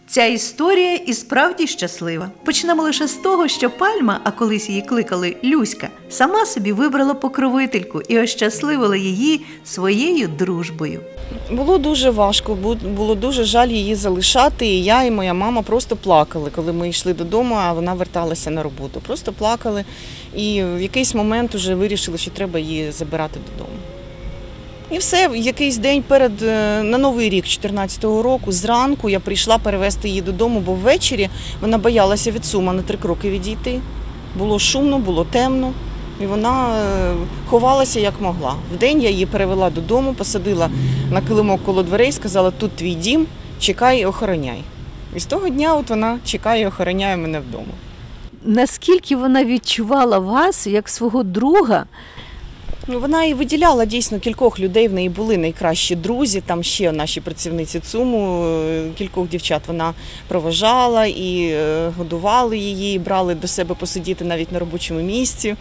Ця історія і справді щаслива. Почнемо лише з того, що Пальма, а колись її кликали Люська, сама собі вибрала покровительку і ощасливила її своєю дружбою. Було дуже важко, було дуже жаль її залишати, і я, і моя мама просто плакали, коли ми йшли додому, а вона верталася на роботу. Просто плакали, і в якийсь момент вже вирішили, що треба її забирати додому. І все, в якийсь день на Новий рік 2014 року, зранку я прийшла перевезти її додому, бо ввечері вона боялася від Сума на 3 кроки відійти. Було шумно, було темно, і вона ховалася як могла. Вдень я її перевела додому, посадила на килимок коло дверей, сказала, тут твій дім, чекай і охороняй. І з того дня от вона чекає і охороняє мене вдома. Наскільки вона відчувала вас як свого друга? Вона і виділяла дійсно кількох людей, в неї були найкращі друзі, там ще наші працівниці ЦУМу, кількох дівчат вона проважала і годували її, брали до себе посидіти навіть на робочому місці.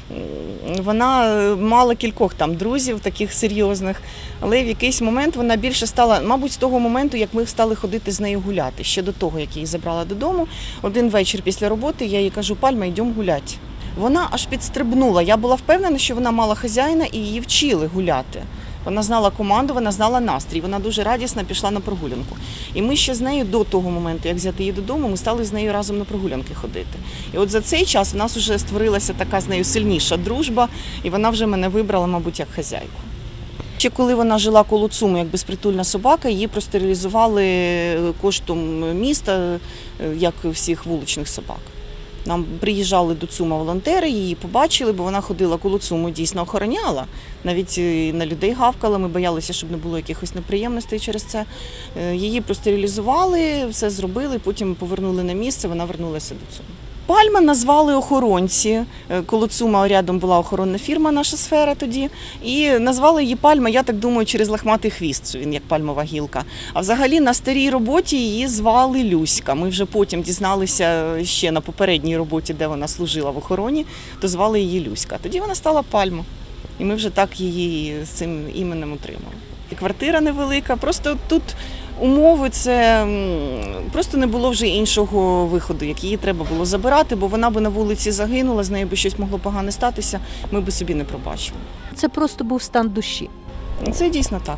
Вона мала кількох там друзів, таких серйозних, але в якийсь момент вона більше стала, мабуть, з того моменту, як ми стали ходити з нею гуляти, ще до того, як її забрала додому. Один вечір після роботи я їй кажу, Пальма, йдемо гуляти. Вона аж підстрибнула. Я була впевнена, що вона мала хазяїна і її вчили гуляти. Вона знала команду, вона знала настрій, вона дуже радісна пішла на прогулянку. І ми ще з нею до того моменту, як взяти її додому, ми стали з нею разом на прогулянки ходити. І от за цей час в нас вже створилася така з нею сильніша дружба, і вона вже мене вибрала, мабуть, як хазяйку. Ще коли вона жила коло ЦУМу як безпритульна собака, її простерилізували коштом міста, як всіх вуличних собак. Нам приїжджали до ЦУМа волонтери, її побачили, бо вона ходила коло ЦУМу, дійсно охороняла. Навіть на людей гавкала, ми боялися, щоб не було якихось неприємностей через це. Її простерилізували, все зробили, потім повернули на місце, вона вернулася до ЦУМу. Пальма назвали охоронці, коло ЦУМа рядом була охоронна фірма, наша сфера тоді, і назвали її Пальма, я так думаю, через лахматий хвіст, він як пальмова гілка. А взагалі на старій роботі її звали Люська. Ми вже потім дізналися ще на попередній роботі, де вона служила в охороні, то звали її Люська. Тоді вона стала Пальма, і ми вже так її з цим іменем утримали. І квартира невелика, просто тут умови, це просто не було вже іншого виходу, як її треба було забирати, бо вона би на вулиці загинула, з нею би щось могло погане статися, ми би собі не пробачили. Це просто був стан душі. Це дійсно так.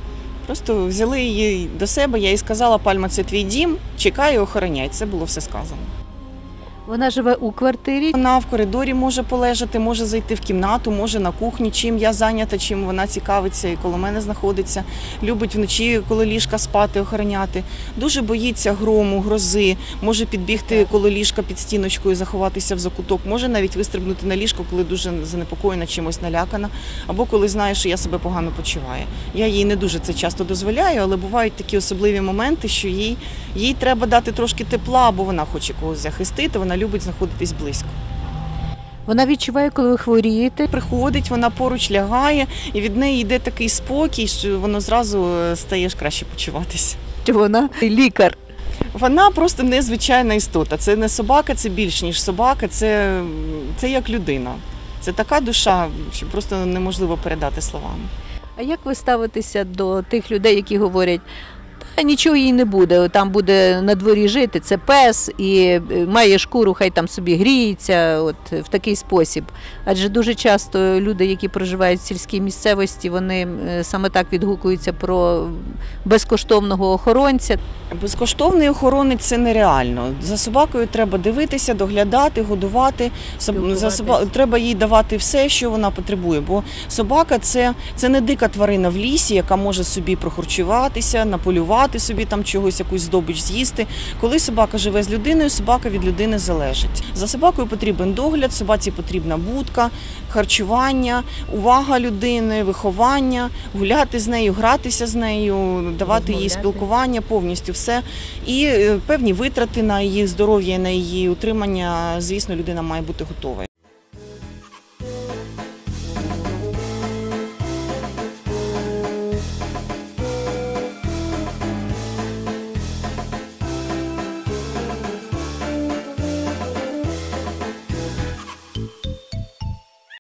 Просто взяли її до себе, я їй сказала, Пальма, це твій дім, чекай і охороняй, це було все сказано. Вона живе у квартирі? Вона в коридорі може полежати, може зайти в кімнату, може на кухні, чим я зайнята, чим вона цікавиться і коло мене знаходиться. Любить вночі коло ліжка спати, охороняти. Дуже боїться грому, грози, може підбігти коло ліжка під стіночкою, заховатися в закуток, може навіть вистрибнути на ліжко, коли дуже занепокоєна, чимось налякана, або коли знає, що я себе погано почуваю. Я їй не дуже це часто дозволяю, але бувають такі особливі моменти, що їй треба дати трошки тепла, або вона хоче когось захистити, вона любить знаходитись близько. Вона відчуває, коли ви хворієте? Приходить, вона поруч лягає, і від неї йде такий спокій, що воно зразу стаєш краще почуватися. Чи вона лікар? Вона просто незвичайна істота. Це не собака, це більш ніж собака, це як людина. Це така душа, що просто неможливо передати словами. А як ви ставитеся до тих людей, які говорять, та нічого їй не буде, там буде на дворі жити, це пес і має шкуру, хай там собі гріється, от в такий спосіб. Адже дуже часто люди, які проживають в сільській місцевості, вони саме так відгукуються про безкоштовного охоронця. Безкоштовний охоронець – це нереально. За собакою треба дивитися, доглядати, годувати. Треба їй давати все, що вона потребує. Бо собака – це не дика тварина в лісі, яка може собі прохорчуватися, наполювати собі там чогось, якусь здобич з'їсти. Коли собака живе з людиною, собака від людини залежить. За собакою потрібен догляд, собаці потрібна будка, харчування, увага людини, виховання, гуляти з нею, гратися з нею, давати їй спілкування, повністю все. І певні витрати на її здоров'я, на її утримання, звісно, людина має бути готова.